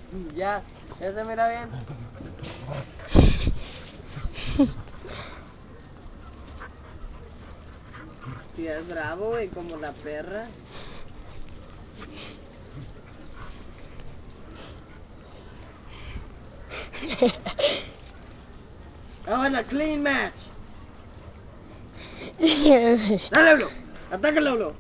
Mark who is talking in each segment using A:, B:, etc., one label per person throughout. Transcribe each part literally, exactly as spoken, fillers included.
A: Ya, ya se mira bien. Sí, es bravo, güey, como la perra. I want a clean match. Dale, bro. Atácalo, bro.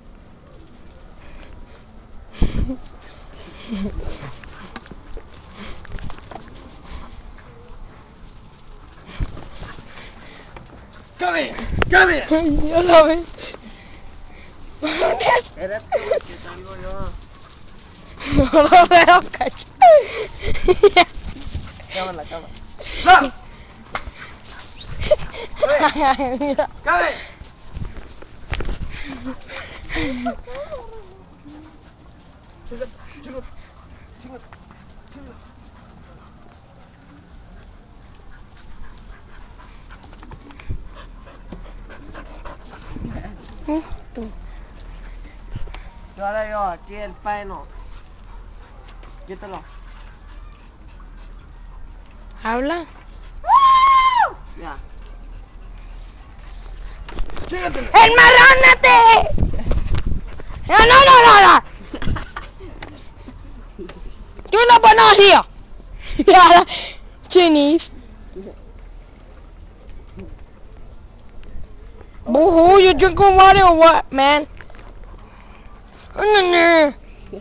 A: Come here, come here.
B: Yo lo vi.
A: Espérate, que salgo yo.
B: No lo veo, cacho.
A: Cámara, cámara. ¡No!
B: Ay, mira.
A: ¡Come! Chico, chico, chico.
B: Esto.
A: Y ahora yo, aquí el paino. Quítalo.
B: ¿Habla?
A: Ya. Chígatelo.
B: ¡Enmarrónate! No, no, no, no, no. Tú no pones here. Yeah, Chinese. Boo-hoo, you drinking water or what, man? No, no.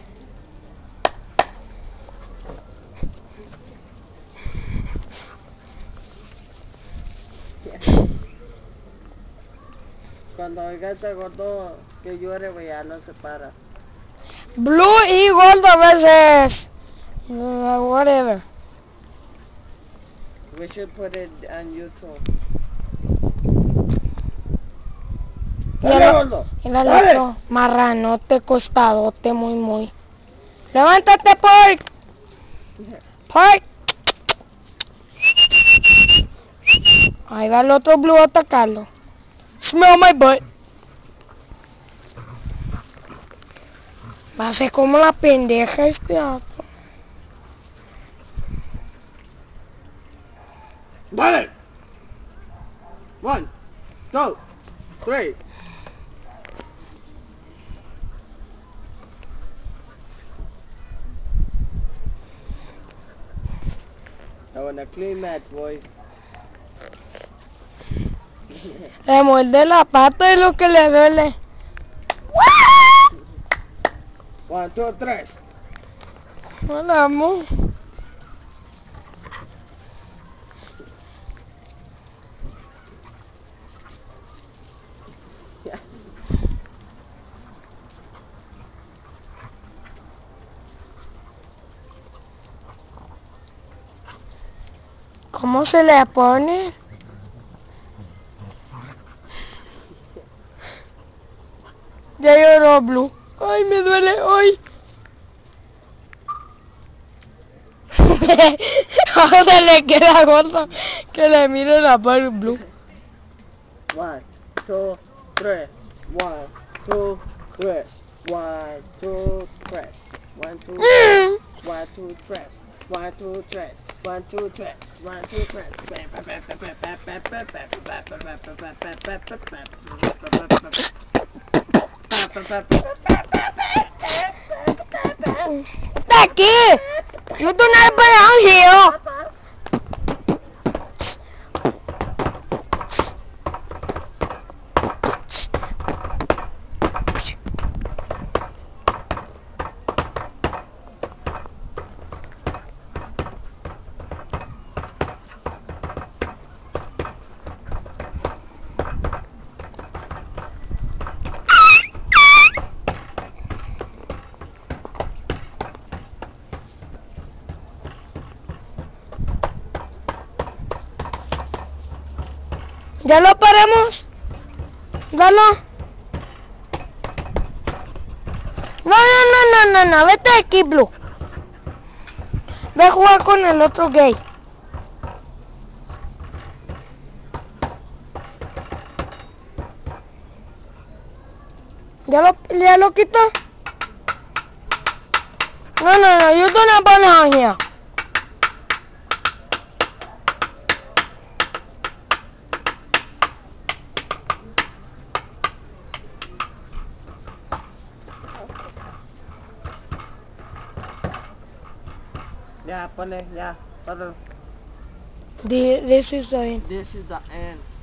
A: Cuando oiga este gordo que llore, güey, ya no se para.
B: Blue y gordo a veces. Uh, whatever.
A: We should put it on YouTube.
B: Y
A: Dale,
B: el,
A: gordo.
B: y el
A: Dale.
B: otro marranote, costadote, muy, muy. Levántate, Park. Park. Ahí va el otro Blue a atacarlo. Smell my butt. Va a ser como la pendeja este gato.
A: Dale. One, two, three. I want a clean match, boys.
B: Le muerde la pata y lo que le duele.
A: One, two, tres.
B: No la amo. ¿Cómo se le pone? Ya lloró Blue. Ay, me duele hoy. Ahora le queda gordo que le mire la par Blue.
A: One, two, tres. One, two, tres. One, two, tres. One, two,
B: Mm.
A: one, two, tres. One, two, tres. One, two, tres. One, two, tres.
B: Está aquí. You do not belong here. ¿Ya lo paramos? Dalo. No, no, no, no, no, no, vete de aquí, Blue. Ve a jugar con el otro gay. ¿Ya lo, ya lo quito? No, no, no, you do not belong here.
A: Ya, ponle, ya. Todo.
B: Di- This is the end.
A: This is the end.